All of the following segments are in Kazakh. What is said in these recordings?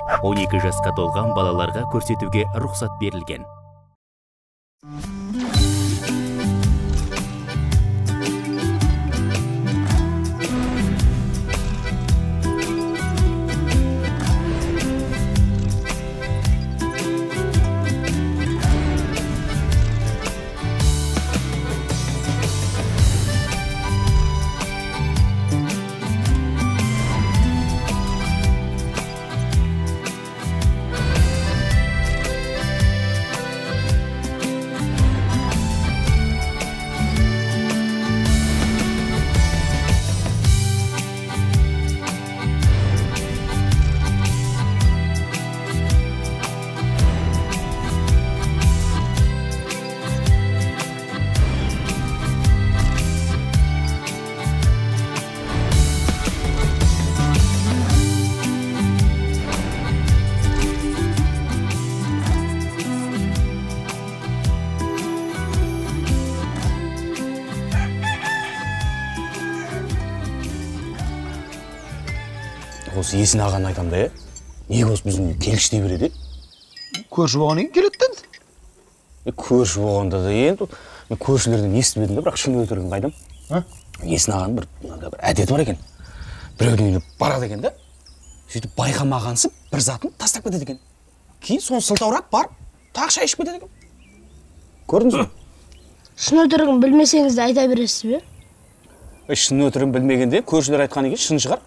12 жасқа толған балаларға көрсетуге рұқсат берілген. Осы есін ағаны айтам да, неге осы біздің келгіштей береді? Көрші болған ең келеді енді. Көрші болғанда да енді, мен көршілерден естіп едім де, бірақ шын өлтіргенін қайдам. Есін ағаның бір әдеті бар екен. Біреудің үйіне барады екен да, сөйтіп байқамағансып бір затын тастап кетеді екен. Кейін соны сылтаурап барып, тағы шай ішіп кетеді екен. Көрдіңіз бе? Шын өтірігін білмесеңіз де айта бересіз бе? Шын өтірігін білмегенде көршілер айтқан екен шын шығар.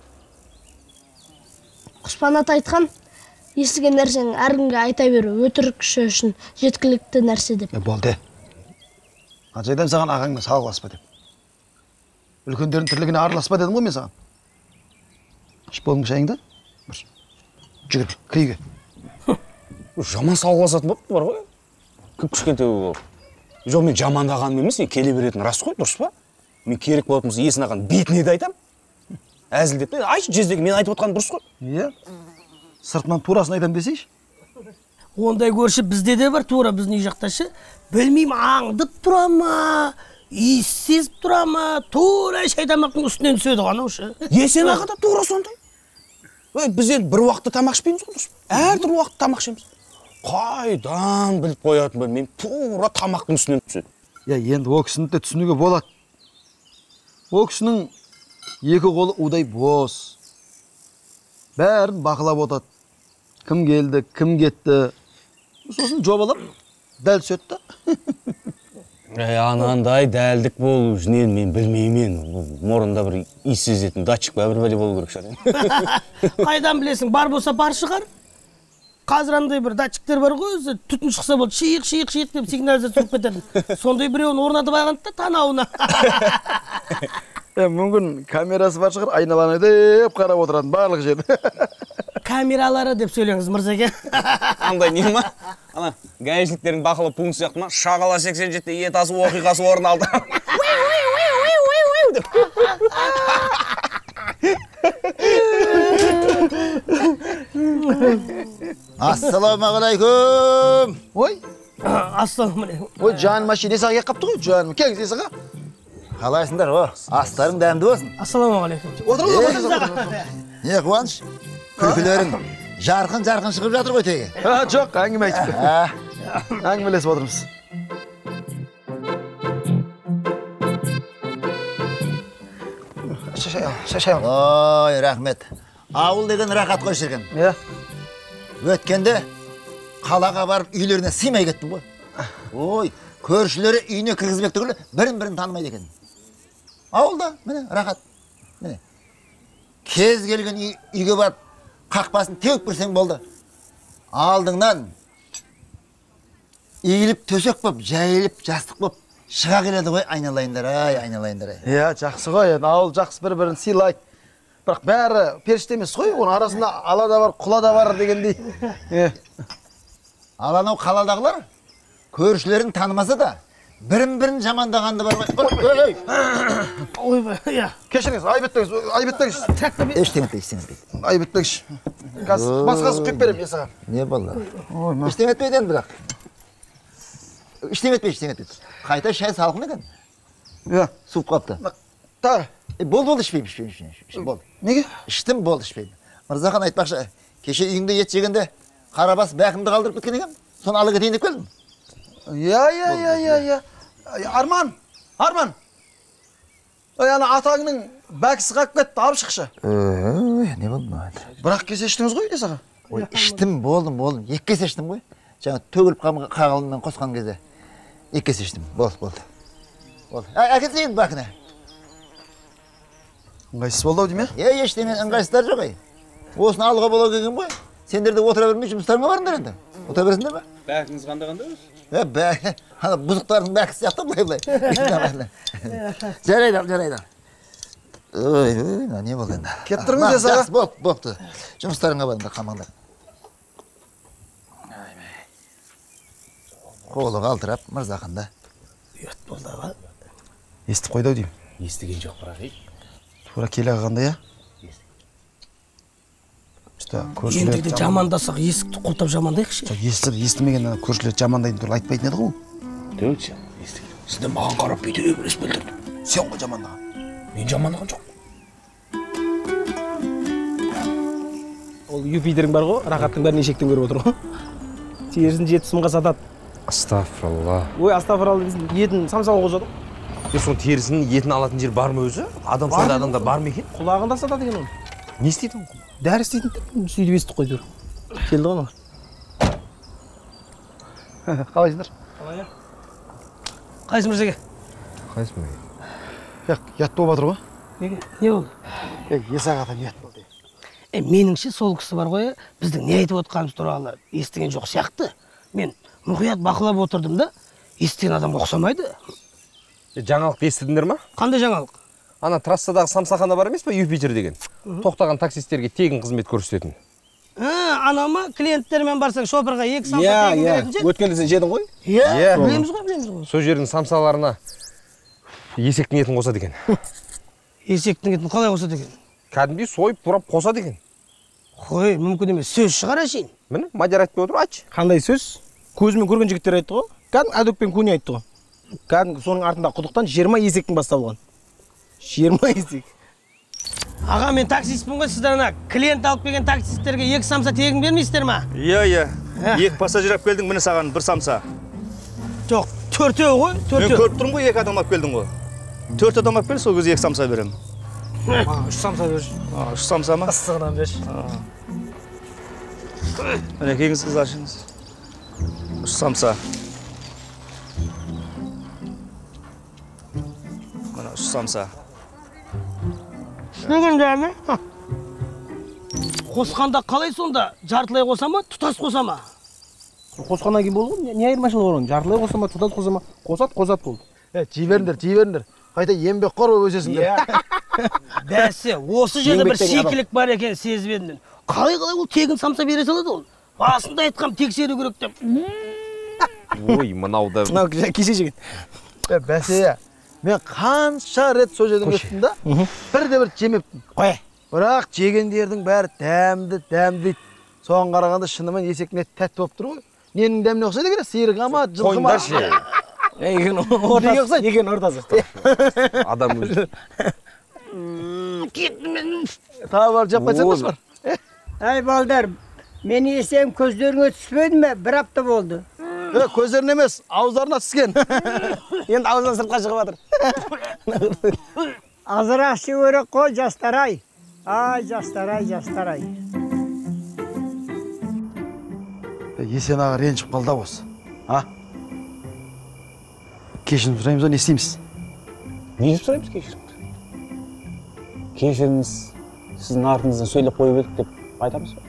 Құспанат айтқан, естіген нәрсең әркімге айта беру өтірік кіші үшін жеткілікті нәрсе деп. Болды. Қаншайдан саған ағаңмен салғыласпа деп. Үлкендердің тірлігіне араласпа дедім ғой мен саған. Іш болдың шайыңды? Жүгір, кірейге. Жаман салғыласатын болып бар ғой. Кім кішкентай болып. Жоқ, мен жамандағаным емес, мен келе беретін рас қой, дұрыс па? Мен керек болатын болса есін ағаның бетіне де айтам. Әзілдеп, айтшы жездегі мен айтып отқан дұрыс қой. Иә. Сыртынан турасын айтам десейші. Ондай көрші бізде де бар, тура біздің үй жақташы. Білмеймін, аңдып тұра ма, иіссіз тұра ма, тура шайтамақтың үстінен түседі ғана ұшы. Есен аға да тура сондай. Біз енді бір уақытта тамақ ішпейміз ғой, дұрыс па? Әртүрлі уақытта тамақ ішеміз. Қайдан біліп қоятын ба, мен тура тамақтың үстінен түседі. Иә, енді о кісіні де түсінуге болады. О кісінің екі қолы удай бос. Бәрін бақылап отады. Кім келді, кім кетті. Сосын жобалап, дәл сөтті. Анандай дәлдік болу жінен мен білмеймен. Морында бір иіс сезетін датчик ба бір бәле болу керек шығар. Қайдан білесің, бар болса бар шығар. Қазір андай бір датчиктер бар ғой, өзі түтін шықса болды, шиық деп сигнализация тұрып кетеді. Сондай біреуін орнатып алғанды да танауына. Мүмкін камерасы бар шығар, айналаны деп қарап отыратын барлық жерді. Камералары деп сөйлеңіз, мырзеге. Андай не ма? Ана, гаишниктердің бақылау пункті сияқты ма? Шағала 87-те ет асу оқиғасы орын алды. Ассаламағалайкум. Ой. Ассаламағалайкум. Ой, жаным машинесі ағай қапты ғой, жаным. Келіңіз есіға. Қалайсыңдар, о? Астарың дәмді болсын. Ассаламағалайкум. Отырыңыз. Не қуаныш? Күлкілерің жарқын шығып жатыр ғой теге. Жоқ, әңгіме айтып. Әңгімелесіп отырмыз. Шашай. Ой, рахмет. Ауыл деген рақат қой шіркін. Өткенде қалаға барып үйлеріне сыймай кеттім ғой. Ой, көршілері үйіне кіргізбек түгілі бірін танымайды екен. Ауылда, міне, рақат. Міне. Кез келген үйге барып қақпасын теуіп бірсең болды. Алдыңнан иіліп төсек боп, жайылып, жастық боп шыға келеді ғой, айналайындар. Иә, жақсы ғой, ауыл жақсы бір-бірін сыйлайды. Бірақ бәрі періште емес қой, оның арасында ала да бар, құла да бар дегендей. Аланау қаладағылар көршілерін танымаса да, бірін жамандағанды бар. Ойбай, иә. Кешіріңіз, айбеттеңіз. Ештеңетпейді. Айбеттеңіз. Басқасы құйып берем, есіға. Не болды? Ештеңетпейді енді бірақ. Ештеңетпейді. Қайта шай салқын екен. Иә. Суып қапты. Тағы. Болды, ішпеймін. Болды. Неге? Іштім, болды, ішпеймін. Мырзахан айтпақшы, Кеше үйіңде ет жегенде қарабас бәкімді қалдырып кеткен екен. Соны ала кетейін деп келдім. Иә. Арман. Ой, ана атаңның бәкісі қалып кетті, алып шықшы. Не болды ма? Бірақ кесе іштіңіз ғой, де саға? Ой, іштім, болдым. Екі кесе іштім ғой. Жаңа төгіліп қағалыммен қосқан кезде. Екі кесе іштім. Болды. Әкетейін бәкіне. Ыңғайсыз болды ау дейме? Ештеңе ыңғайсыздар жоқ ай. Осыны алға бола келген ғой. Сендер де отыра бермей жұмыстарыңа барыңдар енді. Отыра бересіңдер ме? Бәкіңіз қандай өзі? Ана бұзықтардың бәкісі сияқты былай. Жарайды. Ой, не болды енді? Кетіп тұрыңыз де саға? Болды. Жұмыстарыңа барыңдар, қамаңдар. Қолы қалтырап, мырзақында. Ұят болды аға. Естіп қойды ау деймін. Естіген жоқ бірақ Тура келе қалғанда, я? Ендігде жамандасақ, есікті құлтап жамандайықшы. Естімеген көршілер жамандайтын туралы айтпайтын еді ғой? Дөтші, естіген. Сізді маған қарап бүйте берес білдірді. Сен ғой жамандаған. Мен жамандаған жоқ. Ол Юпитерің бар ғой, рахаттың бәрін ешектен көріп отыр ғой. Терісін 7 сымға сатады. Астафыралла. Ой, астафыралла дейсің, етін самсаға қосады. Соның терісінің етін алатын жер бар ма өзі? Адам сондай адамдар бар ма екен? Құлағында сатады екен оны. Не істейді ол? Дәрі істейтін сөйтіп естіп қойды. Келді ғой. Қалайсыңдар? Қайсы мырзеге? Қайсы ма? Ят болып жатыр ғой? Неге? Не болды? Есағадан ят болды. Меніңше сол кісі бар ғой, біздің не айтып отқанымыз туралы естіген жоқ сияқты. Мен мұқият бақылап отырдым да, естіген адамға ұқсамайды. Жаңалықты естідіңдер ма? Қандай жаңалық? Ана трассадағы самсахана бар емес па, Юпитер деген? Тоқтаған таксистерге тегін қызмет көрсететін. Ана ма, клиенттермен барсаң шопырға 2 самса тегін беретін же? Өткенде сен жедің ғой? Иә, білеміз ғой. Сол жердің самсаларына есектің етін қосады екен. Есектің етін қалай қосады екен? Кәдімгідей сойып турап қосады екен. Қой, мүмкін емес, сөз шығар әшейін. Міне, Мадияр айтпай отыр, айтшы. Қандай сөз? Көзімен көрген жігіттер айтты ғой. Кәдімгі әдөкпен көне айтты ғой. Кәдімгі соның артында құдықтан 20 есектің басталған. 20 есек. Аға, мен таксистпін ғой, сіздер ана клиент алып келген таксисттерге 2 самса тегін бермейсіздер ма? Иә. 2 пассажир алып келдің, міне саған 1 самса. Жоқ, 4-еу ғой, 4-еу. Мен көріп тұрмын ғой, 2 адам алып келдің ғой. 4 адам алып кел, сол кезде 2 самса беремін. 3 самса берші. 3 самса ма? Ыстығынан берші. Міне кеңіз қыз ашыңыз. 3 самса. Міне 3 самса. Түсінген дәме? Қосқанда қалай сонда? Жартылай қоса ма, тұтас қоса ма? Қосқаннан кейін болды ғой, не айырмашылығы бар оның? Жартылай қоса ма, тұтас қоса ма? Қосат болды. Жей беріңдер. Қайта еңбекқор болып өсесіңдер. Бәсе, осы жерде бір шикілік бар екен сезіп едім. Қалай ол тегін самса бере салады ол? Басында айтқам тексеру керек деп. Ой, мынау да. Мынау кеше жеген. Бәсе, мен қанша рет сол жерден өттім да, бірде-бір жемеппін. Қой. Бірақ жегендердің бәрі дәмді дейді. Соған қарағанда шынымен есектің еті тәтті болып тұр ғой. Ненің дәміне ұқсайды екен? Сиырға ма, жылқы ма? Екен ортасы. Адам өзі. Тағы бар жап қайтсаңыз бар. Әй балдар, мен есем көздеріңе түспеді ме? 1 апта болды. Көздерін емес, ауыздарына түскен. Енді ауыздан сыртқа шығып жатыр. Азырақ шу керек қой, жастар-ай. Ай, жастар-ай. Есен аға ренжіп қалды осы. Кешірім сұраймыз, не істейміз? Не сұраймыз кешірімді? Кешіріңіз, сіздің артыңыздан сөйлеп қойып едік деп айтамыз ба?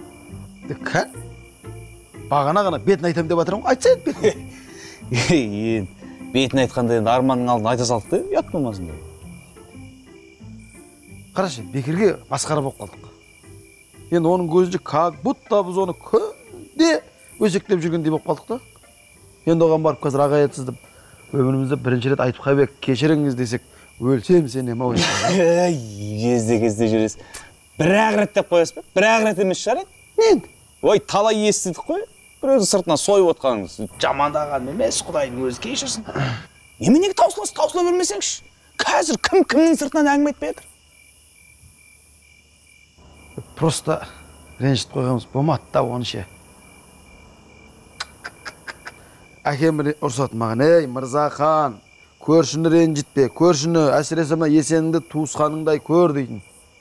Бағана бетін айтам деп атырым ғой, айтса еді бетін. Бетін айтқанда енді арманның алдын айта салды, ұят болмасын деп. Қарашы, Бекерге масқара болып қалдық. Енді оның көзінше как будто біз оны күнде өсектеп жүргендей болып қалдық та. Енді оған барып қазір аға етсіздім. Өмірімізде бірінші рет айтып қайбек кешіріңіз десек, өлсем сенем ау. Кезде жүресіз. Бір-ақ рет деп қоясыз ба? Бір-ақ рет емес шығар еді? Енді? Ой, талай естідік қой. Біреуді сыртынан сойып отқаныңыз. Жамандаған емес, Құдайдың өзі кешірсін. Неменеге таусыла бермесеңші? Қазір кімнің сыртынан әңгіме айтпай жатыр? Просто ренжітіп қойғанымыз болмады да оны ше. Әкем ұрсады маған, ей Мырзахан, көршіні ренжітпе, көршіні әсіресе мына есеніңді туысқаныңдай көр дейтін.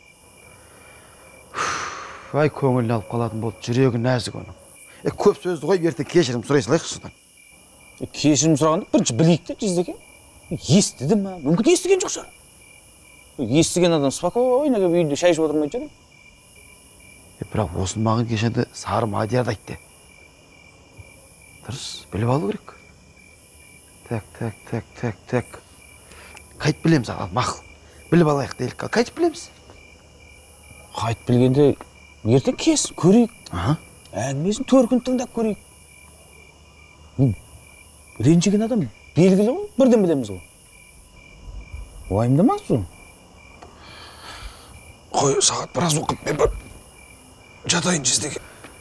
Ай, көңілін алып қалатын болды, жүрегі нәзік оның. Көп сөзді қойып, ерте кешірім сұрай салайықшы содан. Кешірім сұрағанда бірінші білейік те, Жездеке. Естіді ма? Мүмкін естіген жоқ шығар. Естіген адам спокойно келіп үйінде шай ішіп отырмайды еді. Бірақ осыны маған кешенде Сары Мадияр айтты. Дұрыс, біліп алу керек. Так. Қайт білеміз аға, мақұл. Біліп алайық делік. Қайт білеміз. Қайт білгенде ертең кес, көрейік. Әңгімесін төркін тыңдап көрейік. Ренжіген адам белгілі ғой, бірден білеміз ғой. Уайымдамаңыз ғой. Қой, сағат біраз оқып, мен бір жатайын Жездеге.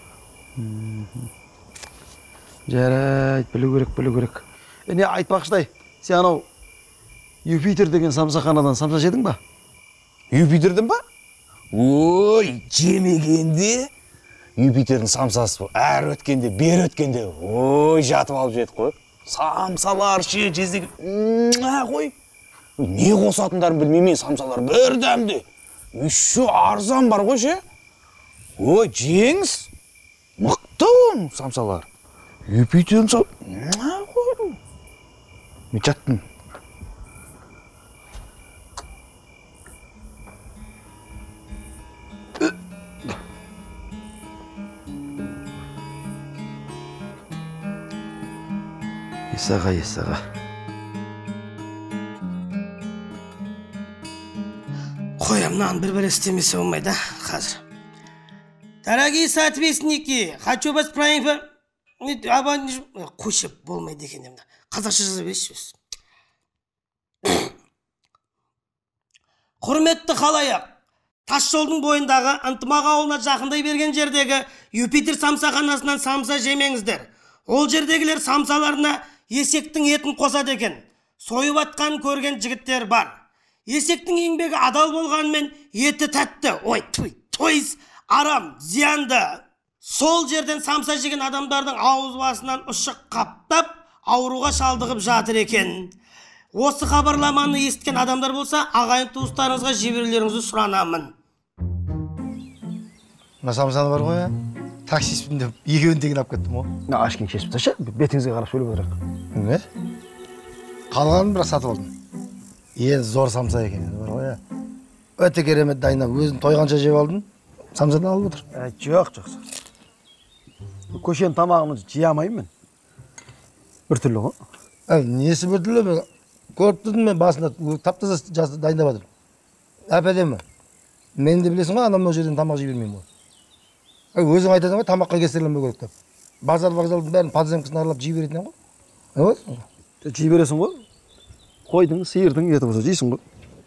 Жарайды, білу керек. Не айтпақшыдай, сен анау Юпитер деген самсаханадан самса жедің ба? Юпитерден ба? Ой, жемегенде Юпитердің самсасы әр өткенде, бер өткенде, ой, жатып алып жедік қой. Самсалар ше, Жездеге, қой. Не қосатындарын білмеймін, самсалар бір дәмді. Үші арзан бар ғой ше. Ой, жеңіз. Мықты оның самсалар. Юпитердің қой. Мен жаттым. Есаға. Қоям, мынаны бір істемесе болмайды, қазір. Дорогие соответственники, хочу вас проинформировать. Қойшы болмайды екен демді. Қазақша жаза бересіз. Құрметті халайық, тас жолдың бойындағы ынтымақ ауылына жақындай берген жердегі Юпитер самсаханасынан самса жемеңіздер. Ол жердегілер самсаларына есектің етін қосады екен. Сойып атқан көрген жігіттер бар. Есектің еңбегі адал болғанымен еті тәтті. Ой, тойыз, арам, зиянды. Сол жерден самса жеген адамдардың ауыз басынан ұшық қаптап, ауруға шалдығып жатыр екен. Осы хабарламаны естіген адамдар болса, ағайын туыстарыңызға жіберулеріңізді сұранамын. Мына самсаны бар ғой, таксиспін деп екеуін тегін алып кеттім ғой. Ашкен шешіп ташы, бетіңізге қарап сөйлеп отырайық. Не? Қалғанын бірақ сатып алдым. Ең зор самса екен, бар ғой. Өте керемет дайындап, өзін тойғанша жеп алдым. Самсадан алып отыр. Жоқ. Көшенің тамағымыз жей алмаймын мен. Бір түрлі ғой. Несі бір түрлі мен? Көріп тұрдым мен басында таптаза дайындап жатыр. Әп-әдемі. Мені де білесің ғой, анам ол жерден тамақ жей бермеймін ғой. Өзің айтасың ғой, тамаққа кестірленбеу керек деп. Базардың бәрін подземкасын аралап жей беретін ғой. Жей бересің ғой. Қойдың, сиырдың еті болса жейсің ғой.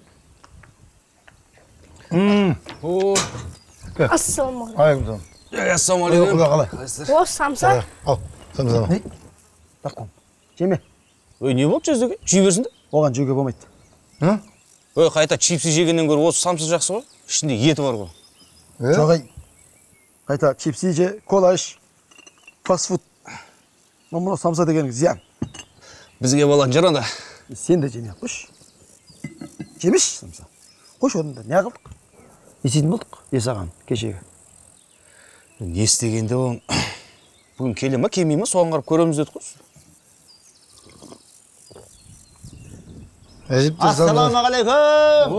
Ассалаумағалейкум. Ассалаумағалейкум. О, самса. Ал, самса. Тақпам. Жеме. Ой, не болды Жездеге? Жей берсін де? Оған жеуге болмайды. Ой, қайта чипсы жегеннен гөрі осы самса жақсы ғой. Ішінде еті бар ғой. Жоғай. Қайта чипсы же, кола іш, фастфуд. Мұны самса дегенің зиян. Бізге болатын жаранда. Сен де жеме қош. Жемеш самса. Қош орында, не қылдық? Есетін болдық, есаған, кешегі. Не істегенде оң, бүгін келе ма, келмей ма, соған қарап көреміз дедік қой. Ассалаумағалейкум.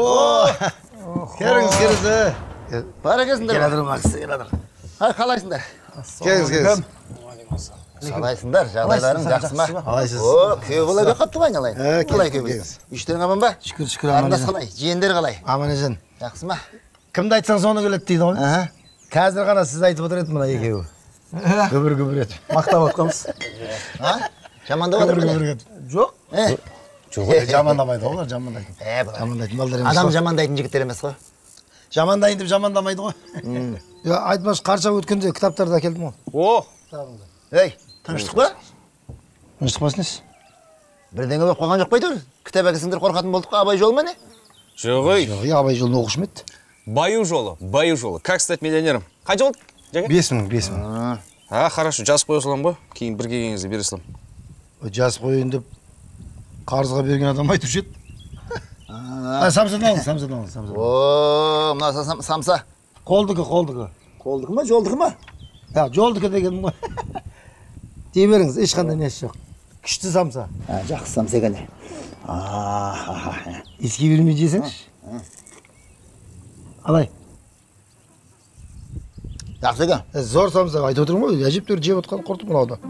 Келіңіз. Бар екенсіңдер. Келадыр. Қалайсыңдар? Келіңіз. Қалайсыңдар, жағдайларың жақсы ма? Қалайсыз? Күйеу бала бек қатты ғой айналайын. Қалай күйеу бала? Үштерің аман ба? Шүкір, аман. Қарындас қалай? Жиендер қалай? Аман есен. Жақсы ма? Кімді айтсаң соны келеді дейді ғой. Қазір ғана сіз айтып отыр еді мына екеуі. Күбір етіп. Мақтап отқанбыз. Жамандап отыр міне. Жоқ. Жоқ. Жамандамайды олар, жамандайды. Жамандайтын балдар емес. Адам жамандайтын жігіттер емес қой. Жамандайын деп жамандамайды ғой. Айтмаш қарша өткенде кітаптарды әкелдім ғой. Ей, тыныштық па? Тыныштық па несі? Бірдеңе болып қойған жоқ па әйтеуір? Кітап әкелсеңдер қорқатын болдық қой, Абай жолы ма не? Жоқ, Абай жолын оқушы ма еді? Баю жолы. Как стать миллионером? Қай жол? 5 мың. Хорошо, жазып қоя салам ғой. Кейін бір келгеніңізде бере салам. Жазып қойын деп қарызға берген адам айтушы еді. Самсадан алыңыз. О, мына самса. Қолдығы. Қолдығы ма, жолдығы ма? Жолдығы деген ғой. Дей беріңіз, ешқандай несі жоқ. Күшті самса. Жақсы самса екен. Еске бермей жесеңші. Алай. Жақсы екен. Зор самса айтып отырмын ғой, әжептәуір жеп отқан құртып мынау.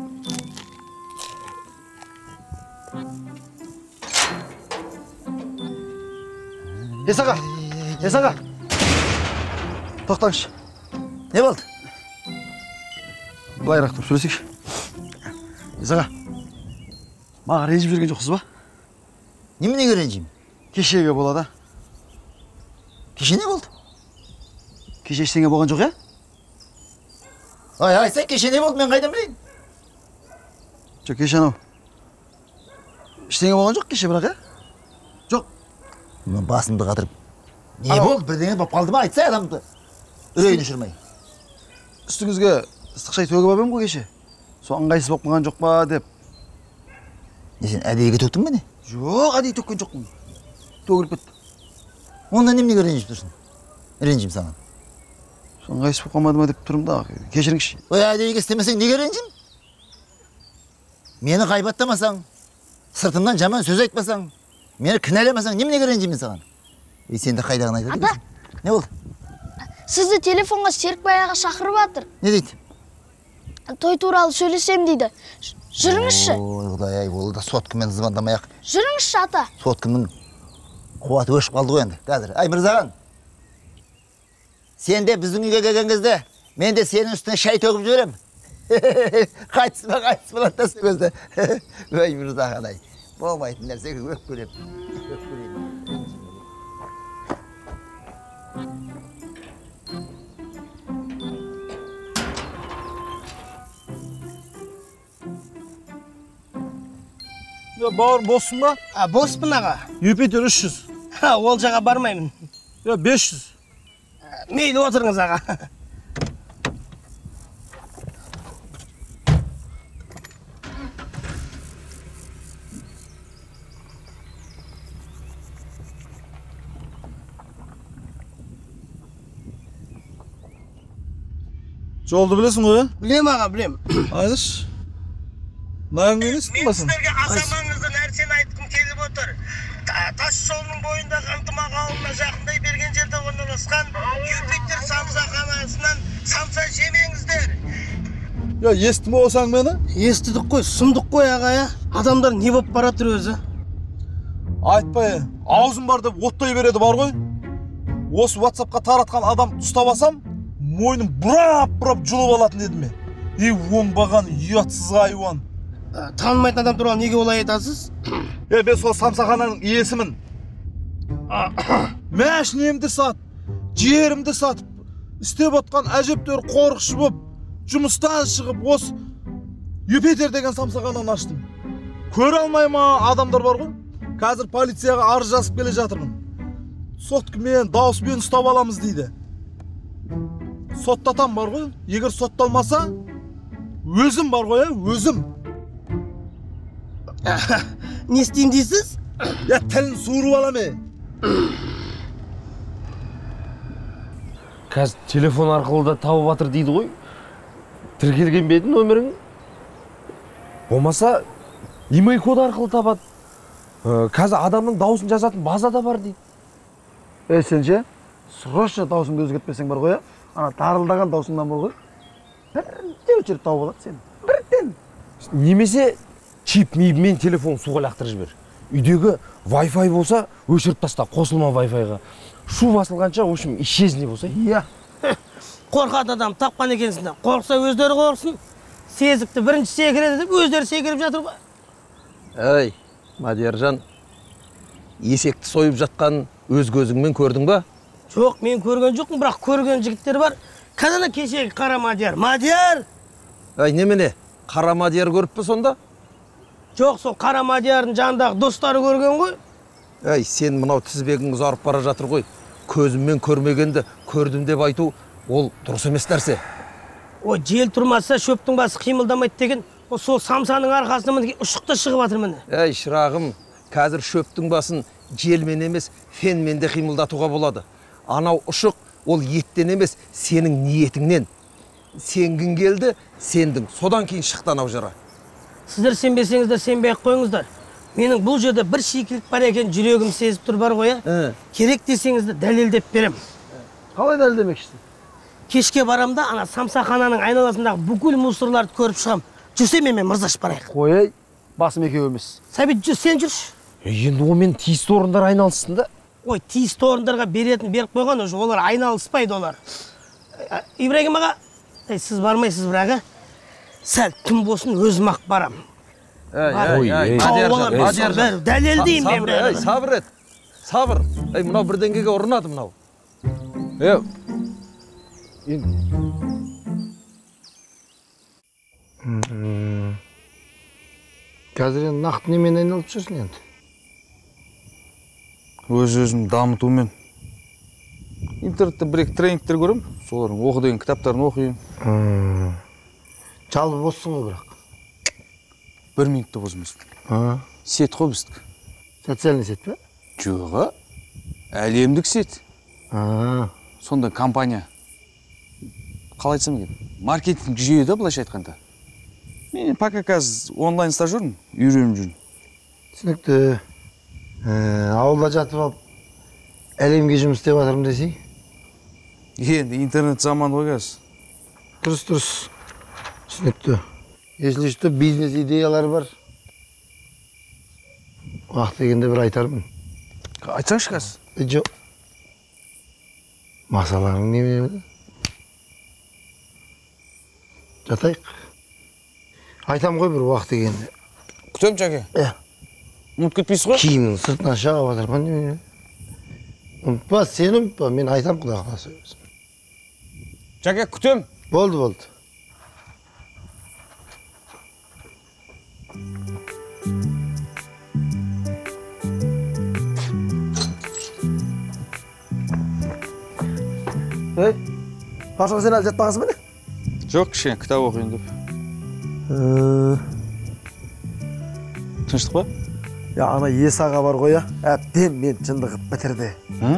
Есаға. Тоқтаңшы. Не болды? Былайырақ тұрып сөйлесейікші. Есаға, маған ренжіп жүрген жоқсыз ба? Неменеге ренжимін? Кешеге болады. Кеше не болды? Кеше ештеңе болған жоқ, Айтсай, кеше не болды, мен қайдан білейін? Жоқ, кеше анау. Ештеңе болған жоқ кеше бірақ, Жоқ. Мен басымды қатырып. Не болды, бірдеңе болып қалды ма, айтсай адамды. Үрейін ұшырмай. Үстіңізге ыстық шай төгіп алып ғой кеше. Сол ыңғайсыз болып қалған жоқ па деп. Не сен әдейіге төктің бе не? Жоқ, әдейі төккен жоқпын. Төгіліп кетті. Онда неменеге ренжіп тұрсың? Ренжим саған. Сол ыңғайсыз болып қалмады ма деп тұрмын да, кешіріңізші. Әдейіге істемесең неге ренжим? Мені ғайбаттамасаң, сыртымнан жаман сөз айтпасаң, мені кінәламасаң, неменеге ренжимін саған? Сен де қайдағын айтады екенсің. Не болды? Сізді телефонға Серікбай аға шақырып жатыр. Не дейді? Той туралы сөйлесем дейді. Жүріңізші. Ой, Құдай-ай, ол да соткамен звондамай-ақ. Жүріңізші, ата. Сотканың қуаты өшіп қалды ғой енді. Қазір. Ай, Мырзаған. Сен де біздің үйге келген кезде, мен де сенің үстіне шай төгіп жіберем. Қайтыс болады да сол кезде. Ой, Мырзаған, ай. Болмайтын нәрсеге өкпелеп. Бауыр боссың ба? Боспын аға. Юпитер 300. Ол жаға бармаймын. 500. Мейлі отырыңыз аға. Жолды білесің ғой, Білем аға, білем. Айдыш. Маған келесің ба сен? Сіздерге аса маңызды нәрсені айтқым келіп отыр. Тас жолының бойындағы ынтымақ ауылына жақындай берген жерде орналасқан Юпитер самсаханасынан самса жемеңіздер. Естіме олсаң мені? Естідік қой, сұмдық қой аға, Адамдар не болып баратыр өзі? Айтпай, аузым бар деп оттай береді бар ғой. Осы WhatsAppқа таратқан адам ұстап алсам, мойным бұрап жұлып алатын едім мен. Оңбаған ұятсыз айуан. Танымайтын адам туралы неге олай айтасыз? Мен сол самсахананың иесімін. Мәшінемді сатып, жерімді сатып, істеп отқан әжептәуір қорықшы болып, жұмыстан шығып, осы Юпитер деген самсахананы аштым. Көре алмай ма адамдар бар ғой? Қазір полицияға арыз жазып келе жатырмын. Соткамен, дауыспен ұстап аламыз дейді. Соттатам бар ғой? Егер сотталмаса, өзім бар ғой, өзім. Не істейін дейсіз? Тілін суырып аламын. Қазір телефон арқылы да тауып атыр дейді ғой. Тіркелген бе еді нөмірің? Болмаса, имей код арқылы табады. Қазір адамның дауысын жазатын база да бар дейді. Сен ше, срочно дауысыңды өзгертпесең бар ғой, ана тарылдаған даусыңдан бол ғой. Бірден өшіріп тауып алады сен. Бірден. Немесе чип мейбімен телефон суға лақтырып жібер. Үйдегі Wi-Fi болса, өшіріп таста, қосылма Wi-Fi-ға. Шу басылғанша, в общем, исчезни болса. Иә. Қорқат адам тапқан екенсіңдер. Қорқса өздері қорқсын. Сезікті бірінші секіреді деп өздері секіріп жатыр ба? Ей, Мадияржан, есекті сойып жатқан өз көзіңмен көрдің ба? Жоқ, мен көрген жоқпын, бірақ көрген жігіттер бар. Қанана кешегі қара Мадияр. Мадияр! Ай, немене? Қара Мадияр көріп пе сонда? Жоқ, сол қара Мадиярдың жанындағы достары көрген ғой. Ай, сен мынау тізбегің ұзарып бара жатыр ғой. Көзіммен көрмегенді көрдім деп айту, ол дұрыс емес нәрсе. Ой, жел тұрмаса шөптің басы қимылдамайды деген, сол самсаның арқасынан ұшықта шығып жатыр міне. Әй, шырағым, қазір шөптің басын желмен емес, фенмен де қимылдатуға болады. Анау ұшық ол еттен емес, сенің ниетіңнен. Сенгін келді, сендің. Содан кейін шықты анау жара. Сіздер сенбесеңіздер, сенбей-ақ қойыңыздар. Менің бұл жерде бір шикілік бар екен, жүрегім сезіп тұр бар ғой, керек десеңізді дәлелдеп берем. Қалай дәлелдемекшісің? Кешке барамда, ана самсақананың айналасындағы бүкіл мусорларды көріп шығам. Жүрсе мен мырзаш барайық. Қой, басым екеуміз. Сәбит, сен жүрші. Енді омен тиісті орындар айналыссын да. Ой, тиісті орындарға беретін беріп қойған, уже олар айналыспайды олар. Ибрагим аға, сіз бармайсыз бірақ, сәл түн болсын өзім-ақ барам. Дәлелдеймін мен бәрі. Сабыр ет, сабыр. Мынау бірдеңгеге ұрынады мынау. Қазір енді нақты немен айналып жүрсің енді? Өз-өзім дамытумен. Интернетте бір-екі тренингтер көрем, солардың оқы деген кітаптарын оқиын. Жалбы бозсың ғой бірақ. 1 минутта бозмыз. Сет қой біздікі. Социальный сет пе? Жоға, әлемдік сет. Сонда компания, қалай айтсам екен, маркетинг жүйе да былайша айтқанда. Мен пока қазір онлайн стажермін, үйреніп жүрмін. Түсінікті. Ауылда жатып алып, әлемге жұмыс істеп жатырмын десей? Енді интернет заманы ғой қазір. Дұрыс. Түсінікті. Если что, бизнес идеялар бар. Уақыт дегенде бір айтармын. Айтсаңшы қазір? Жоқ. Масаларың неме? Жатайық. Айтам ғой бір уақыт дегенде. Күтем, Жаке? Ұмыт кетпейсіз ғой? Киімнің сыртынан шығып жатырмын неме? Ұмытпа, сен ұмытпа, мен айтам құда қаласа. Жаке, күтем? Болды. Пашаға сен әлі жатпағансың ба не? Жоқ, кішкене кітап оқиын деп. Тыныштық па? Ана Есаға бар ғой, әбден мен жындығып бітірді.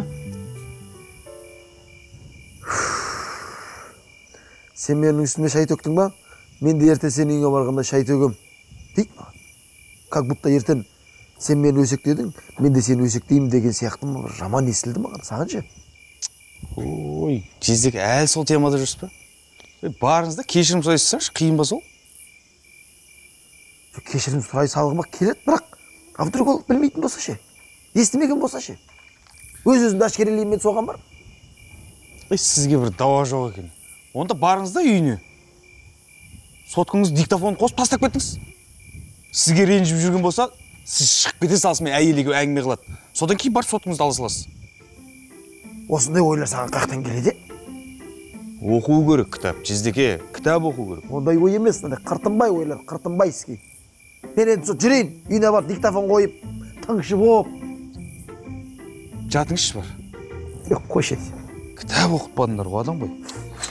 Сен менің үстіме шай төктің ба? Мен де ерте сен үйіңе барғанда шай төгем. Дейді ма? Как будто ертең сен мені өсектедің, мен де сені өсектеймін деген сияқты жаман естілді маған, саған ше? Ой, Жездек әлі сол темада жүрсіз ба? Барыңызда кешірім сұрайсыздаршы, қиын ба сол? Кешірім сұрай салғыма келеді, бірақ вдруг ол білмейтін болса ше? Естімеген болса ше? Өз-өзімді ашкерелейін мен соған бар? Сізге бір дауа жоқ екен. Онда барыңызда үйіне. Соткыңыз диктофон қосып тастап кеттіңіз. Сізге ренжіп жүрген болса, сіз шығып кете салысымен әйеліге әңгіме қылады. Содан кейін барып соткыңызды ала саласыз. Осындай ойлар саған қақтан келеді? Оқу керек кітап, Жездеке, кітап оқу керек. Ондай ой емес, қыртынбай ойлар, қыртынбай іске. Мен енді жүрейін, үйіне барып диктофон қойып, тыңшы болып. Жатыңызшы бар. Жоқ, қойшы. Кітап оқытпадыңдар ғой, адам ғой.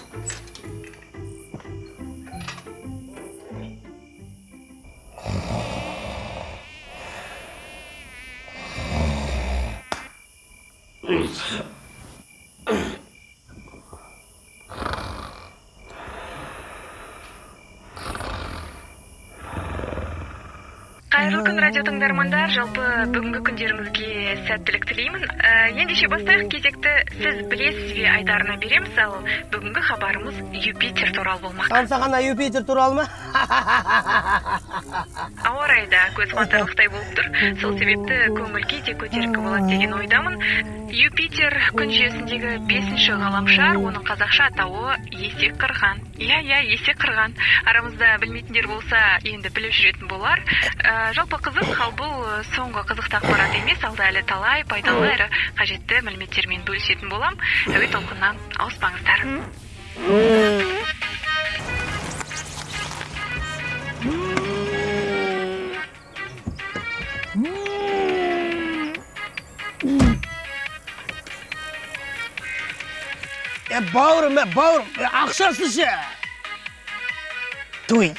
Қайырлы күн радио тыңдармандар, жалпы бүгінгі күндеріңізге сәттілік тілеймін. Ендеше бастайық, кезекті сіз білесіз бе айдарына береміз, ал бүгінгі хабарымыз Юпитер туралы болмақ. Самсағана Юпитер туралы ма? Ауа райда көз қуантарлықтай болып тұр. Сол себепті көңіл-күй де көтеріңкі болады деген ойдамын. Юпитер күн жүйесіндегі 5-ші ғаламшар, оның қазақша атауы Есек қырған. Есек қырған. Арамызда білмейтіндер болса, енді біліп жүретін болар. Жалпы қызық, ал бұл соңғы қызықты ақпарат емес, алда әлі талай пайдалы әрі қажетті мәліметтермен бөлісетін болам. Әуе толқыннан ауыспаңыздар. Бауырым, ақшасы ше? Туй.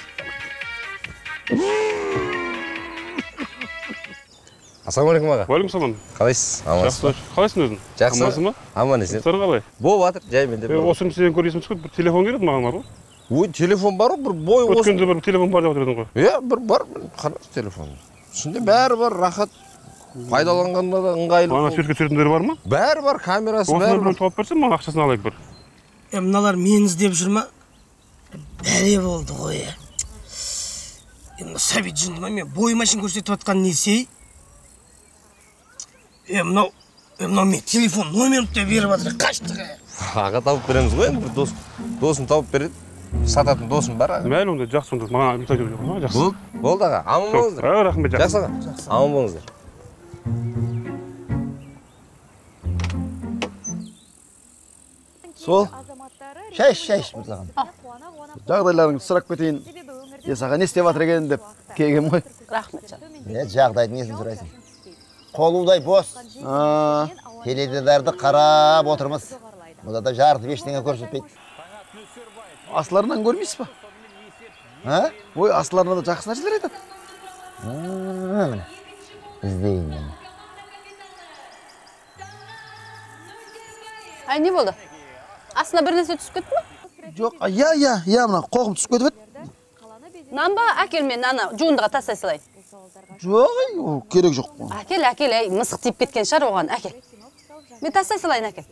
Ассалаумағалейкум аға. Уағалейкумассалам. Қалайсыз? Амансыз? Қалайсың өзің? Жақсы. Амансың ба? Аман есен. Сыр қалай? Болып жатыр, жаймен деп. Осыны сен көресің түсіп, бір телефон керек маған бар ғой? Ой, телефон бар ғой, бір бой осы. Өткенде бір телефон бар деп отырдың ғой. Иә, бір бар, қараш телефон. Ішінде бәрі бар, рахат. Пайдаланғанда да ыңғайлы. Ана суретке түсіретіндері бар ма? Бәрі бар, камерасы бәрі бар. бар. Осыны тауып берсем, маған ақшасын алайық бір. Мыналар мені іздеп жүр ма? Бәле болды ғой. Сәбит жынды ма, мен бой машин көрсетіп атқан несей? Мынау мен телефон номерімді де беріп жатыр, қашты. Аға тауып береміз ғой, енді бір досын тауып береді. Сататын досым бар аға. Мәлі онда жақсы онда, маған мұқтаж жоқ ма? Жақсы. Болды аға, аман болыңыздар. Рахмет, жақсы. Жақсы аға, аман болыңыздар. Сол. Шайш, Мырзағам. Жағдайларыңды сұрап кетейін. Саған не істеп жатыр екен деп келгем ғой. Рахмет жан. Жағдайдың несін сұрайсың? Қолудай бос. Теледидарды қарап отырмыз. Мұнда да жарытып ештеңе көрсетпейді. Асыларынан көрмейсіз ба? Ой, асыларынан да жақсы нәрселер айтады. Іздейін мен. Ай, не болды? Астына бір нәрсе түсіп кетті ме? Жоқ, иә, мына қоқым түсіп кетіп еді. Нан ба? Әкел мен наны жуындыға тастай салайын. Жоқ, керек жоқ. Әкел, мысық тиіп кеткен шығар оған, әкел. Мен тастай салайын, әкел.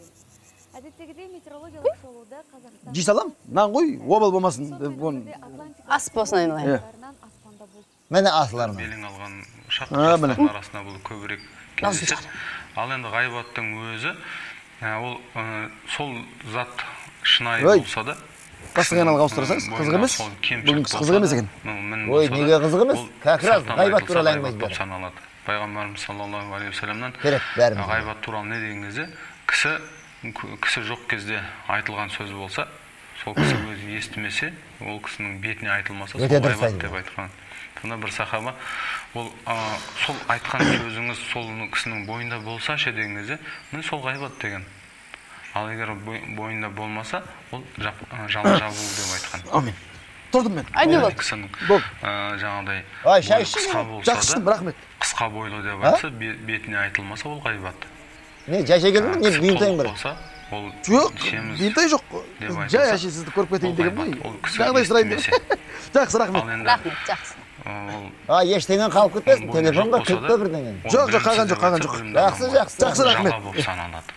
Жей салам, нан ғой, обал болмасын. Ас болсын айналайын. Мені асыларым. Белің алған шақыршастардың арасында бұл көбірек кездеседі. Ал енді ғайбаттың өзі, ол сол зат шынайы болса да, Қасық аналға ауыстырасаңыз, қызық емес. Бүгін қызық емес екен. Ой, неге қызық емес? Кәкіраз ғайбат туралы әңгімеңіз бар. Пайғамбарымыз саллаллаху алейхи вассаламнан бәріміз. ғайбат туралы не деген кезде, кісі жоқ кезде айтылған сөз болса, сол кісі өзі естімесе, ол кісінің бетіне айтылмаса, сол ғайбат деп айтқан. Сонда бір сахаба, ол сол айтқан сөзіңіз сол кісінің бойында болса ше деген кезде, міне сол ғайбат деген. Ал егер бойында болмаса, ол жала жабылу деп айтқан. Амин. Тұрдым мен. Айне бол. Кісінің жаңағыдай қысқа болса да, қысқа бойлы деп айтса, бетіне айтылмаса, ол ғайбат. Не, жай келдің бе? Не, бұйымтайың бар? Жоқ, бұйымтай жоқ. Жай әше сізді көріп кетейін деген бой. Жағдай сұрайын деп. Жақсы, рахмет. Рахмет, жақсы. Ештеңен қалып кетпесін, телефонға кілтті бірдеңен. Жоқ, қалған жоқ. Жақсы, рахмет. Жала болып саналады.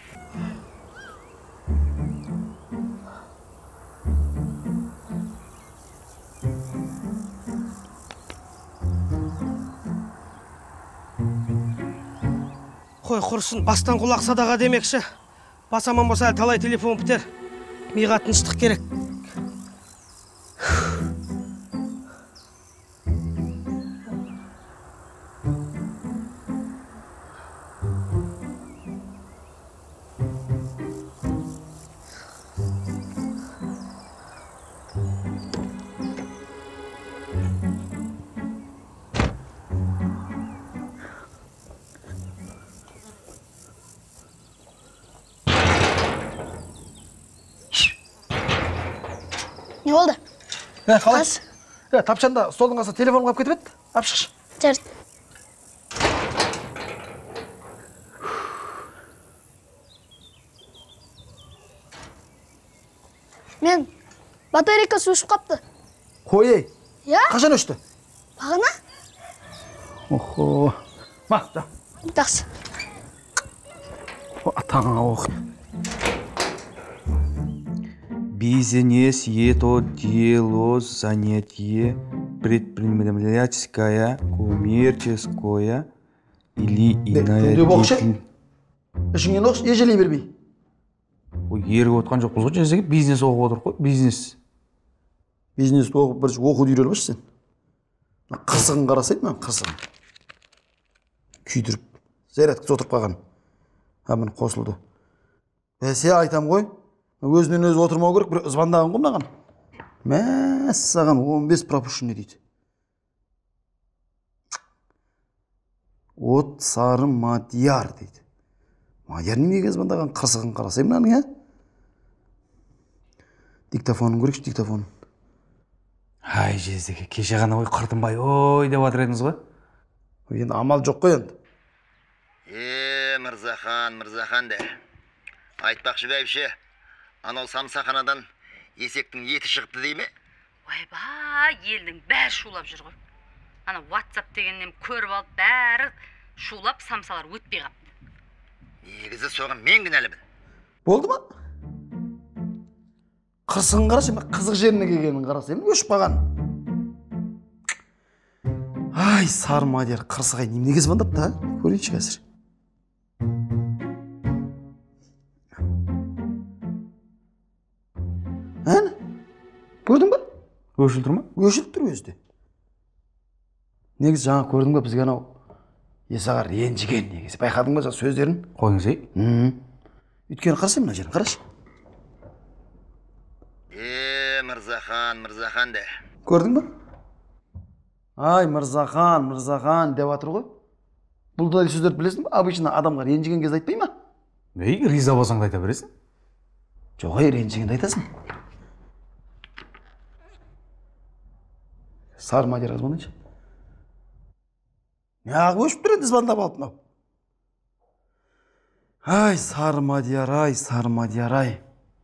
Қой құрсын, бастан құлақ садаға демекші. Басаман болса талай телефон бітер. Миға тыныштық керек. Не болды? Қалай? Тапшанда столдың қасына телефон қойып кетіп еді. Алып шықшы. Жарты. Мен батарейкасы өшіп қапты. Қой ей. Иә? Қашан өшті? Бағана? Охо. Жақсы. Жақсы. Атаңа оқ. Бизнес – это дело, занятие, предпринимательское, коммерческое или иная деятельность. Ішіңнен оқшы, ежелей бермей. Еріп отқан жоқ болса, жезеге бизнес оқып отыр қой, бизнес. Бизнес оқып, бір оқуды үйреніп сен. Қырсығын қарасайды ма, қырсығын. Күйдіріп, зарядкасы отырып қалған. Міне қосылды. Бәсе айтам ғой. Өзінен өзі отырмау керек, бір звондаған ғой мынаған. Мәссаған 15 пропущенный дейді. От сары Мадияр дейді. Мадияр неге звондаған, қырсығын қарасай мынаның, Диктофонын көрекші, диктофонын. Ай жездеке, кеше ғана ой қыртынбай ой деп жатыр едіңіз ғой. Енді амал жоқ қой енді. Мырзахан де. Айтпақшы бәйбіше, анау самсақанадан есектің еті шығыпты дей ме? Ойбай, елдің бәрі шулап жүр ғой. Ана WhatsApp дегеннен көріп алып, бәрі шулап, самсалар өтпей қапты. Негізі соған мен кінәлімін. Болды ма? Қырсығын қарашы, қызық жеріне келгенін қараса, өшіп қалған. Ай, сары мадияр, қырсығай неменеге звондапты, көрейінші қазір. Әні? Көрдің ба? Өшіліп тұр ма? Өшіліп тұр өзі де. Негізі жаңа көрдің ба бізге анау Есағар ренжіген негізі. Байқадың ба жаңа сөздерін? Қойыңыз ей. Өйткені қараса мына жерін, қарашы. Мырзахан де. Көрдің ба? Ай, Мырзахан деп атыр ғой. Бұл да сөздерді білесің ба? Обычно адамға ренжіген кезде айтпай ма? Ей, риза болсаң да айта бересің. Жоқ, ай, ренжігенде айтасың. Сары мадияр звондайыншы. Неғып өшіп тұр енді звондап алып мынау. Ай, сары мадияр, ай.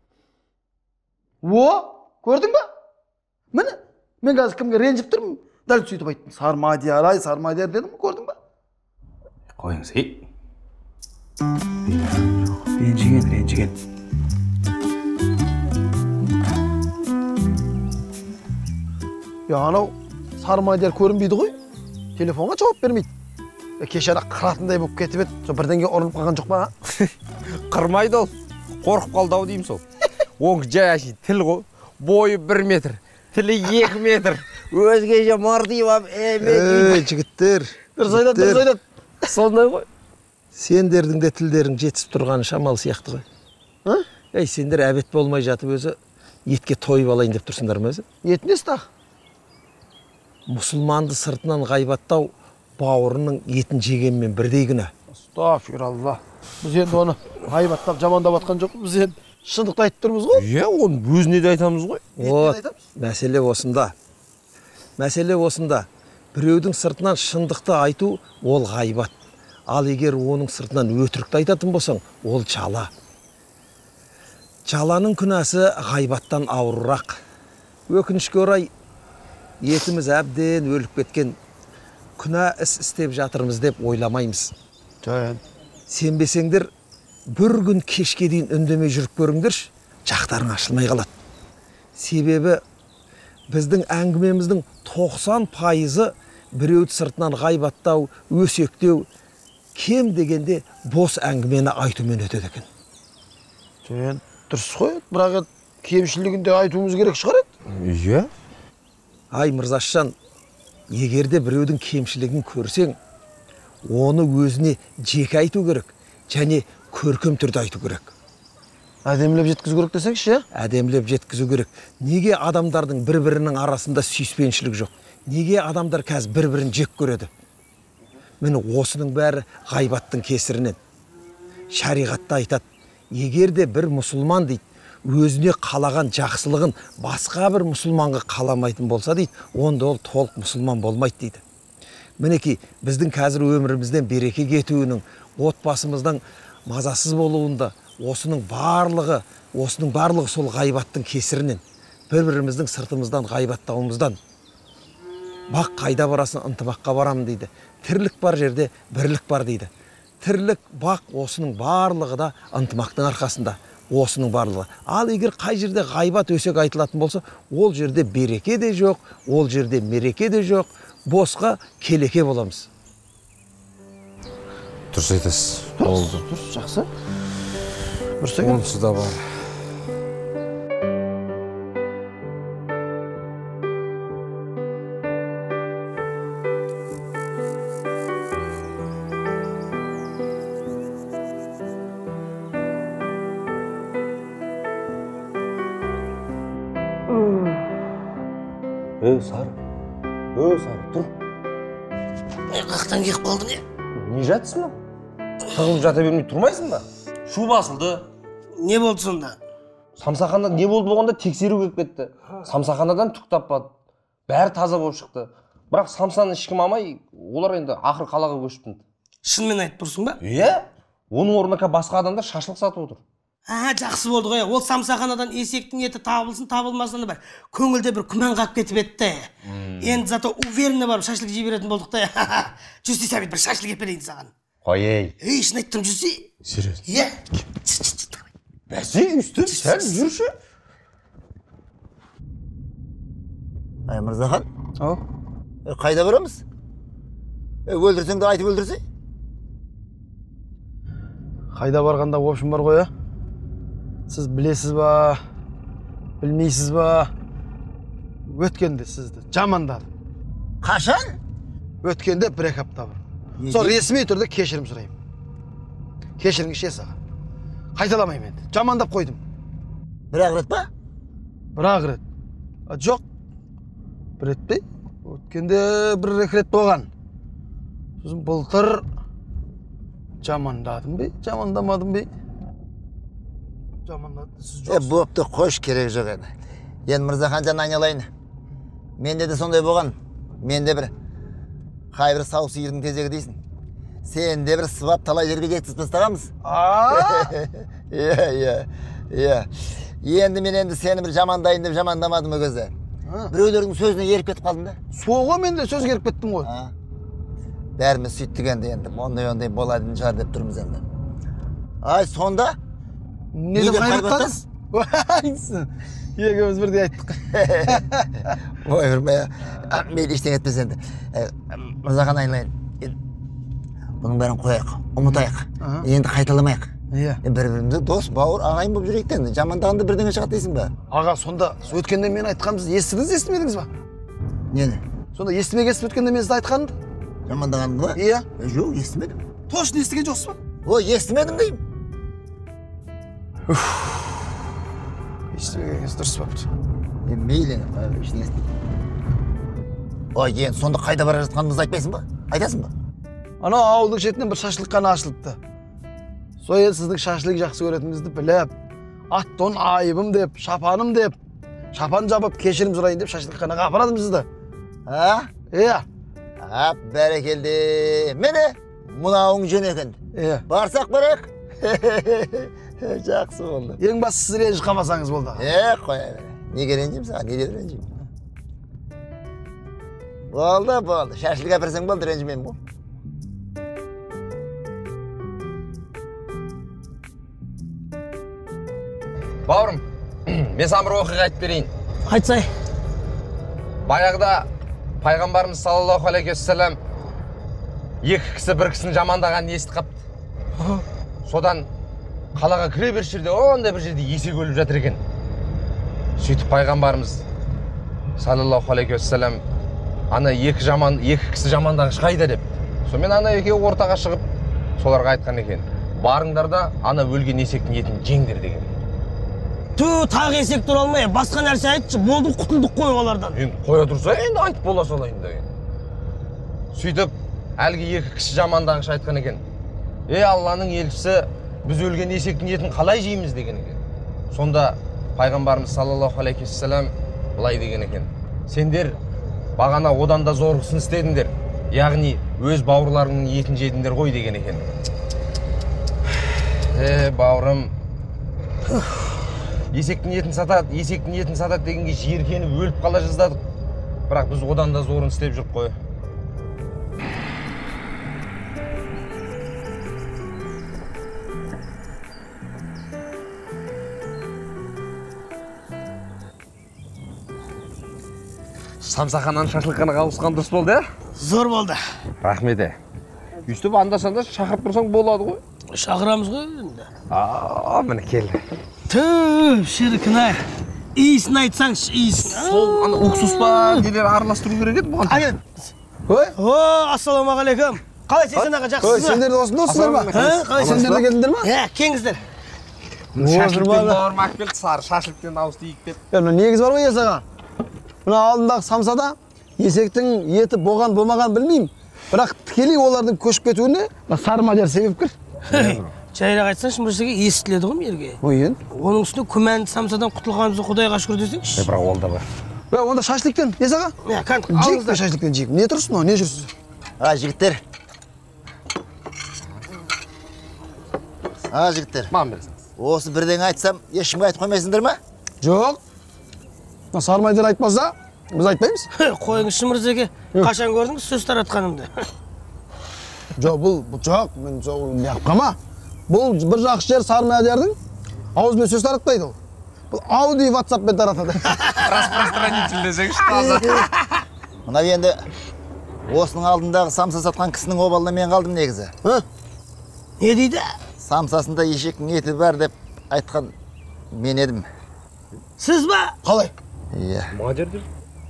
О, көрдің ба? Міне, мен қазір кімге ренжіп тұрмын, дәл сөйтіп айттым. Сары мадияр дедім, көрдің ба? Қойыңыз ей. Ренжіген. Анау сары мадияр көрінбейді ғой, телефонға жауап бермейді. Кешара қыратындай болып кетіп еді, бірдеңе ұрылып қалған жоқ па? Қырмайды ол, қорқып қалды ау деймін сол. Оң жай аши, тіл ғой, бойы 1 метр, тілі 2 метр. Өзгеше мардиып ап, жігіттер, дұрыс айтады. Сондай ғой. Сендердің де тілдерің жетісіп тұрғаны шамалы сияқты ғой. Сендер әбет болмай жатып өзі етке тойып алайын деп тұрсыңдар ма өзі? Ет несі тақ? Мұсылманды сыртынан ғайбаттау бауырының етін жегенмен бірдей күнә. Астағфиралла. Біз енді оны ғайбаттап жамандап атқан жоқ, біз енді шындықты айтып тұрмыз ғой. Оны өзіне де айтамыз ғой. Мәселе осында. Біреудің сыртынан шындықты айту ол ғайбат. Ал егер оның сыртынан өтірікті айтатын болсаң, ол жала. Жаланың күнәсі ғайбаттан ауырырақ. Өкінішке орай етіміз әбден өліп кеткен, күнә іс істеп жатырмыз деп ойламаймыз. Сенбесеңдер, бір күн кешке дейін үндемей жүріп көріңдерші, жақтарың ашылмай қалады. Себебі біздің әңгімеміздің 90% біреуді сыртынан ғайбаттау, өсектеу, кем дегенде бос әңгімені айтумен өтеді екен. Дұрыс қой, бірақ кемшілігінде айтуымыз керек шығар еді? Ай, Мырзашжан, егерде біреудің кемшілігін көрсең, оны өзіне жеке айту керек, және көркем түрде айту керек. Әдемілеп жеткізу керек десеңші, Әдемілеп жеткізу керек. Неге адамдардың бір-бірінің арасында сүйіспеншілік жоқ? Неге адамдар қазір бір-бірін жек көреді? Міне осының бәрі ғайбаттың кесірінен. Шариғатта айтады, егерде бір мұсылман дейді, өзіне қалаған жақсылығын басқа бір мұсылманға қаламайтын болса дейді, онда ол толық мұсылман болмайды дейді. Мінекей, біздің қазір өмірімізден береке кетуінің, отбасымыздың мазасыз болуында, осының барлығы сол ғайбаттың кесірінен, бір-біріміздің сыртымыздан ғайбаттауымыздан. Бақ қайда барасын, ынтымаққа барамын дейді. Тірлік бар жерде бірлік бар дейді. Тірлік, бақ, осының барлығы да ынтымақтың арқасында. Осының барлығы. Ал егер қай жерде ғайбат өсек айтылатын болса, ол жерде береке де жоқ, ол жерде мереке де жоқ, босқа келеке боламыз. Дұрыс айтасыз. Дұрыс, жақсы. Онсыз да бар. Сары, тұр. Қақтан кеп қалдың е? Не жатсың ба? Тығылып жата бермей тұрмайсың ба? Шу басылды. Не болды сонда? Самсақанда не болды болғанда тексеру келіп кетті. Самсақанадан түк таппады. бәрі таза болып шықты. Бірақ самсаны ешкім алмай, олар енді ақыры қалаға көшіпті. Шынымен айтып тұрсың ба? Иә. Оның орнына басқа адамдар шашлық сатып отыр. Жақсы болды ғой. Ол самсаханадан есектің еті табылсын, табылмасына бір көңілде бір күмән қалып кетіп еді. Енді зато уверенно барып шашлық жей беретін болдық та. Жүсі Сәбит, бір шашлық еп берейін саған. Қой ей. Шын айттым Жүсі. Серьезно? Иә. Бәсе, үстіп, сәл жүрші. Мырзахан. Қайда барамыз? Өлдірсең де айтып өлдірсе? Қайда барғанда опшым бар ғой, Сіз білесіз ба, білмейсіз ба? Өткенде сізді жамандады. Қашан? Өткенде 1-2 апта бар. Сол ресми түрде кешірім сұрайым. Кешіріңізші саған. Қайталамайым енді. Жамандап қойдым. Бір-ақ рет па? Бір-ақ рет. Жоқ. Бір рет пе? Өткенде 1-2 рет болған. Сосын былтыр жамандадым бе? Жамандамадым бе? Жамандады сіз жоқсыз. Бопты, қош, керек жоқ еді. Енді Мырзахан жан айналайын. Менде де сондай болған. Менде бір қайбір сау сиырдың тезегі дейсің. Сен де бір сыбап талай жерге жеткізіп тастағанбыз. Иә. Енді мен енді сені бір жамандайын деп жамандамадым о кезде. Біреулердің сөзіне еріп кетіп қалдым да. Соға мен де сөз еріп кеттім ғой. Бәріміз сөйттік енді, ондай болады шығар деп тұрмыз енді. Ай, сонда? Не деп қайраттаңыз? Екеуміз бірдей айттық. Ой, мейлі ештеңе етпес енді. Мырзахан айналайын. Бұның бәрін қояйық, ұмытайық. Енді қайталамайық. Бір-бірімізді дос, бауыр, ағайын болып жүрейік енді. Жамандағанда бірдеңе шығады дейсің ба? Аға, сонда өткенде мен айтқанымызды естідіңіз, естімедіңіз ба? Нені? Сонда естімегенсіз өткенде мен сізді айтқанымды? Жамандағанымды ба? Иә. Жоқ, естімедім. Точно естіген жоқсыз ба? Ой, естімедім деймін. Естімегеніңіз дұрыс бапты. Мейлі, ештеңе естімедім. Ой, енді сонда қайда бара жатқанымызды айтпайсың ба? Айтасың ба? Ана ауылдың шетінен бір шашлық қана ашылыпты. Сол енді сіздің шашлық жақсы көретініңізді біліп, аттон айыбым деп, шапаным деп, шапан жабып кешірім сұрайын деп шашлық қанаға апарадым сізді. Иә. Бәрекелді. Мені мынауың жөн екен. Барсақ барақ. Жақсы болды. Ең басы сіз ренжіп қалмасаңыз болды. Қоя бер. Неге ренжим саған? Не деп ренжим? Болды. Шашлық әперсең болды, ренжімеймін бұл. Бауырым, мен саған бір оқиға айтып берейін. Айтсай. Баяғыда пайғамбарымыз саллаллаху алейхи уассалам екі кісі бір кісінің жамандағанын естіп қапты. Содан қалаға кіре бер жерде, ондай бір жерде есек өліп жатыр екен. Сөйтіп пайғамбарымыз саллаллаху алейхи уассалам ана екі кісі жамандағыш қайда деп. Сонымен ана екеуі ортаға шығып соларға айтқан екен. Барыңдар да ана өлген есектің етін жеңдер деген. Тағы есек тұра алмай, басқа нәрсе айтшы, болды құтылдық қой олардан. Енді қоя тұрса, енді айтып бола салайын деген. Сөйтіп, әлгі екі кісі жамандағыш айтқан екен. Алланың елшісі, біз өлген есектің етін қалай жейміз деген екен. Сонда пайғамбарымыз саллаллаху алейхи уассалам былай деген екен. Сендер бағана одан да зорғысын істедіңдер. Яғни өз бауырларыңның етін жедіңдер ғой деген екен. Бауырым, есектің етін сатады дегенге жиіркеніп өліп қала жаздадық. Бірақ біз одан да зорын істеп жүріп қой. Самсахананың шашлыққанаға ауысқан дұрыс болды, Зор болды. Рахмет. Үстіп анда-санда шақырып тұрсаң болады ғой. Шақырамыз ғой енді. Міне кел. Шіркін-ай. Иісін айтсаңшы, иісін. Сол ана уксус па нелер араластыру керек еді бұған. Ассалаумағалейкум. Қалай сен аға жақсысыз ба? Сендер осында осысыздар ма? Сендер де келдіңдер ма? Кеңіздер. Шашлықтен бауырым әкіп келді, сары шашлықтен ауыз тиіп деп. Негіз бар ғой есаға. Мына алдындағы самсада есектің еті болған болмаған білмеймін. Бірақ тікелей олардың көшіп кетуіне сары мадияр себеп кір. Жайырақ айтсаңшы, бірсеге естіледі ғой мерге. Ойын? Оның үстіне күмәнді самсадан құтылғанымызды Құдайға шүкір десеңші. Бірақ ол да бар. Онда шашликтен, ес аға? Жейік пе шашликтен жейік. Не тұрсың о, не жүрсіз? Жігіттер. Жігіттер. Маған бересіңіз. Осы бірден айтсам, ешкімге айтып қоймайсыңдар ма? Жоқ. Сармайдар айтпаса, біз айтпаймыз. Қойыңызшы Мырзеге, қашан көрдіңіз сөз таратқанымды? Жоқ, бұл жоқ, мен қама. Бұл бір жақсы жер Сармайдардың ауызбен сөз таратпайды ол. Бұл ауди WhatsApp-пен таратады. Распространитель десеңші таза. Мына енді осының алдындағы самса сатқан кісінің обалына мен қалдым негізі. Не дейді? Самсасында ешектің еті бар деп айтқан мен едім. Сіз ба? Қалай? Иә. Ма жердер?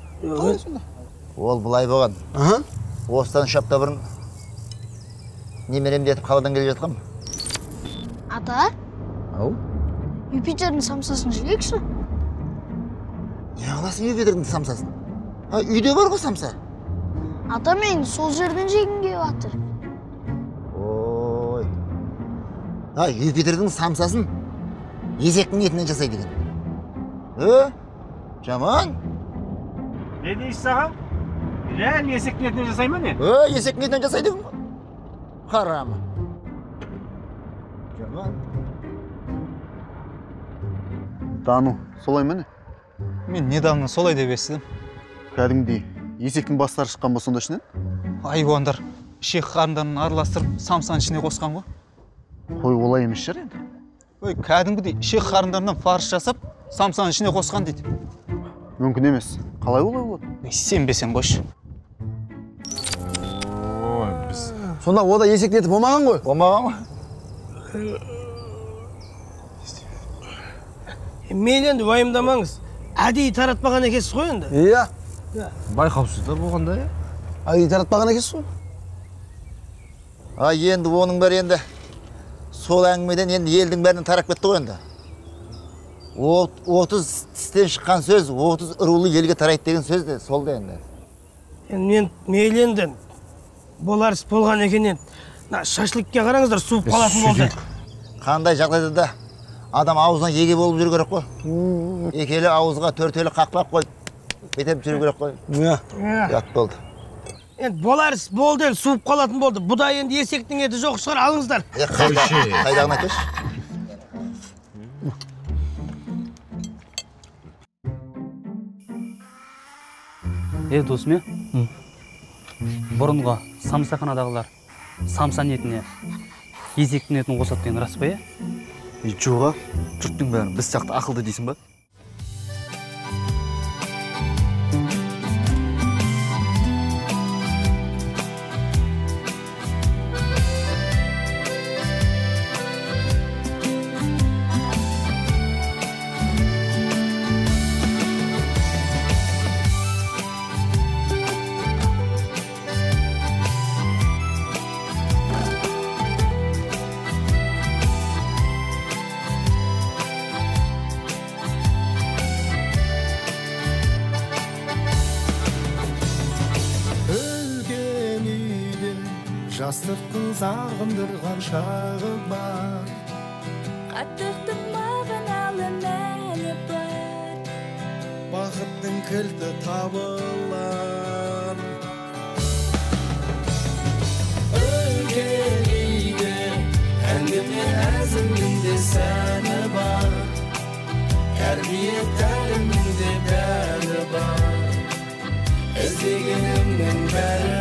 Ол бұлай болған. Осыдан үш апта бұрын немеремді етіп қаладан келе жатқам. Ата? Ау? Юпитердің самсасын жейікші? Не қыласың Юпитердің самсасын? Үйде бар ғой самса. Ата мен сол жерден жегім келіп жатыр. Ой. Юпитердің самсасын есектің етінен жасайды екен. Жаман. Не дейсіз ағам? Реально есектің етінен жасай ма не? Есектің етінен жасайды екен ғой. Харамы. Жаман. Дану, солай ма не? Мен недавно солай деп естідім. Кәдімгідей есектің бастары шыққан ба сонда ішінен? Айуандар ішек қарындарын араластырып самсаның ішіне қосқан ғой. Қой, олай емес шығар енді. Кәдімгідей ішек қарындарынан фарш жасап, самсаның ішіне қосқан дейді. Мүмкін емес. Қалай олай болады? Сенбесең қойшы. Сонда ода есектің еті болмаған ғой? Болмаған ғой. Мен енді уайымдамаңыз. Әдейі таратпаған екенсіз ғой енді. Иә. Байқаусыздар болғанда, иә? Әдейі таратпаған екенсіз ғой? Енді оның бәрі енді сол әңгімеден енді елдің бәрінен тарап кетті ғой енді. 30 тістен шыққан сөз, 30 ұрулы елге тарайды деген сөз де сол да енді. Мен мейленден боларыс болған екенен шашликке қараңыздар, суып қалатын болды. Қандай жағдайда да адам аузынан еге болып жүру керек қой. Екелі ауызға төртелі қақпақ қой. Бетеп жүру керек қой. Ят болды. Енді боларыс болды, суып қалатын болды. Бұда енді есектің еті жоқ шығар, алыңыздар. Қайдағын айтшы. Досым, бұрынғы самсаханадағылар самсан етіне есектің етін қосады деген рас па, е? Жоға, жұрттың бәрін біз сияқты ақылды дейсің ба? Жастықтың сағындырған шағы бар, Қаттықтың мағыналы мәні бар, Бақыттың кілті табылар. Үлкен үйде әңгіме әзілінде сәні бар, Тәрбие тәлімінде бәрі бар, Іздегенімнің бәрі